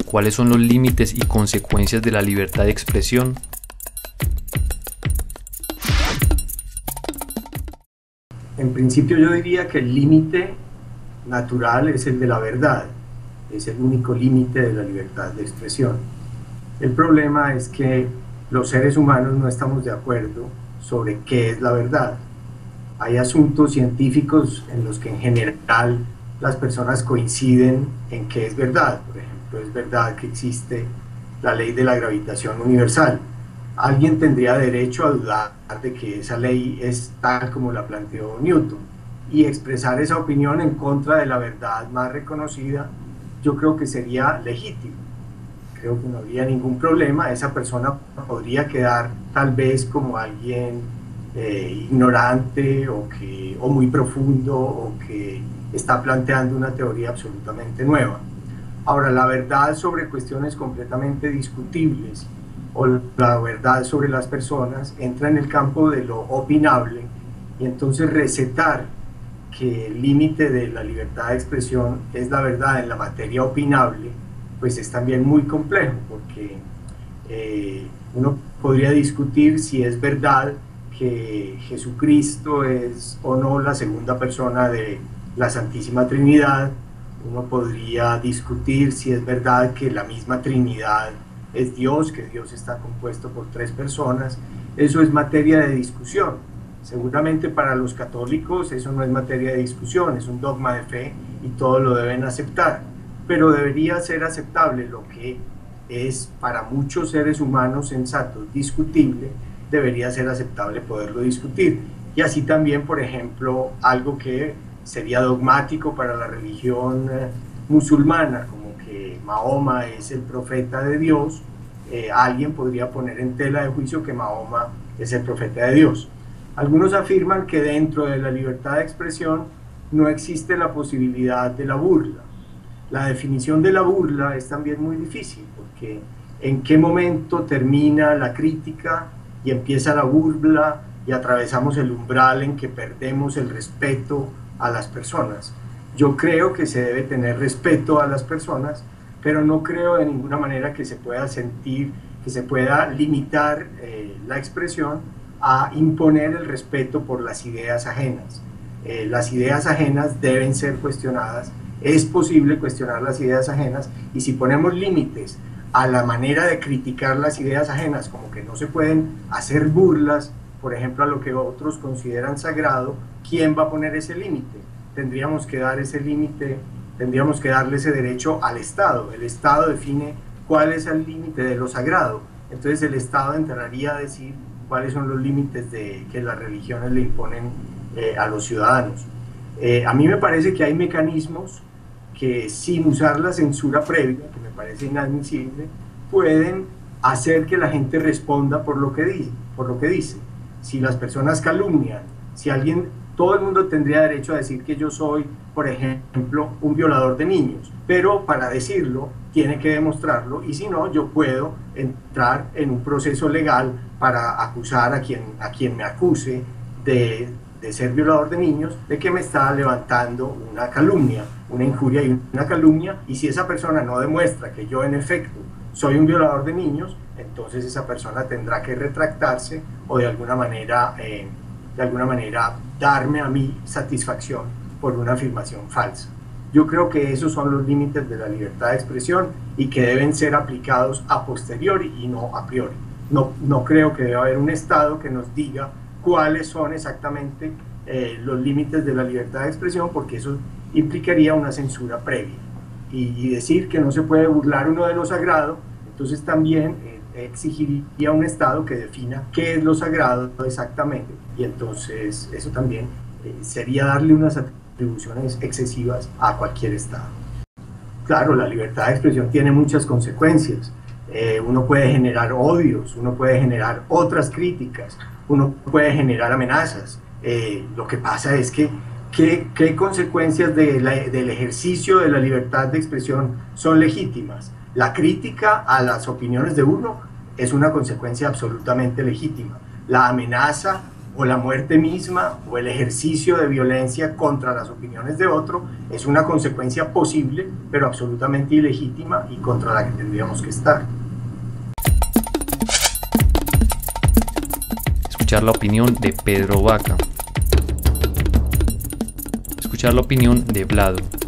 ¿Cuáles son los límites y consecuencias de la libertad de expresión? En principio yo diría que el límite natural es el de la verdad, es el único límite de la libertad de expresión. El problema es que los seres humanos no estamos de acuerdo sobre qué es la verdad. Hay asuntos científicos en los que en general las personas coinciden en qué es verdad. Por ejemplo, es verdad que existe la ley de la gravitación universal. Alguien tendría derecho a dudar de que esa ley es tal como la planteó Newton y expresar esa opinión en contra de la verdad más reconocida. Yo creo que sería legítimo. Creo que no habría ningún problema. Esa persona podría quedar tal vez como alguien ignorante o muy profundo o que está planteando una teoría absolutamente nueva. Ahora, la verdad sobre cuestiones completamente discutibles o la verdad sobre las personas entra en el campo de lo opinable, y entonces recetar que el límite de la libertad de expresión es la verdad en la materia opinable, pues es también muy complejo, porque uno podría discutir si es verdad que Jesucristo es o no la segunda persona de la Santísima Trinidad. Uno podría discutir si es verdad que la misma Trinidad es Dios, que Dios está compuesto por 3 personas. Eso es materia de discusión. Seguramente para los católicos eso no es materia de discusión, es un dogma de fe y todos lo deben aceptar, pero debería ser aceptable. Lo que es para muchos seres humanos sensatos discutible, debería ser aceptable poderlo discutir. Y así también, por ejemplo, algo que sería dogmático para la religión musulmana, como que Mahoma es el profeta de Dios, alguien podría poner en tela de juicio que Mahoma es el profeta de Dios. Algunos afirman que dentro de la libertad de expresión no existe la posibilidad de la burla. La definición de la burla es también muy difícil, porque en qué momento termina la crítica y empieza la burla y atravesamos el umbral en que perdemos el respeto a las personas. Yo creo que se debe tener respeto a las personas, pero no creo de ninguna manera que se pueda sentir, que se pueda limitar la expresión a imponer el respeto por las ideas ajenas. Las ideas ajenas deben ser cuestionadas, es posible cuestionar las ideas ajenas, y si ponemos límites a la manera de criticar las ideas ajenas, como que no se pueden hacer burlas, por ejemplo, a lo que otros consideran sagrado, ¿quién va a poner ese límite? Tendríamos que dar ese límite, tendríamos que darle ese derecho al Estado. El Estado define cuál es el límite de lo sagrado, entonces el Estado entraría a decir cuáles son los límites que las religiones le imponen a los ciudadanos. A mí me parece que hay mecanismos que, sin usar la censura previa, que me parece inadmisible, pueden hacer que la gente responda por lo que dice. Si las personas calumnian, si alguien, todo el mundo tendría derecho a decir que yo soy, por ejemplo, un violador de niños, pero para decirlo tiene que demostrarlo, y si no, yo puedo entrar en un proceso legal para acusar a quien me acuse de ser violador de niños, de que me está levantando una calumnia, una injuria y una calumnia, y si esa persona no demuestra que yo en efecto soy un violador de niños, entonces esa persona tendrá que retractarse o de alguna manera darme a mí satisfacción por una afirmación falsa. Yo creo que esos son los límites de la libertad de expresión y que deben ser aplicados a posteriori y no a priori. No creo que deba haber un Estado que nos diga cuáles son exactamente los límites de la libertad de expresión, porque eso implicaría una censura previa. Y decir que no se puede burlar uno de lo sagrado, entonces también exigiría a un Estado que defina qué es lo sagrado exactamente, y entonces eso también sería darle unas atribuciones excesivas a cualquier Estado. Claro, la libertad de expresión tiene muchas consecuencias. Uno puede generar odios, uno puede generar otras críticas, uno puede generar amenazas. Lo que pasa es que ¿qué consecuencias del ejercicio de la libertad de expresión son legítimas? La crítica a las opiniones de uno es una consecuencia absolutamente legítima. La amenaza o la muerte misma o el ejercicio de violencia contra las opiniones de otro es una consecuencia posible, pero absolutamente ilegítima y contra la que tendríamos que estar. Escuchar la opinión de Pedro Vaca. Escuchar la opinión de Vlado.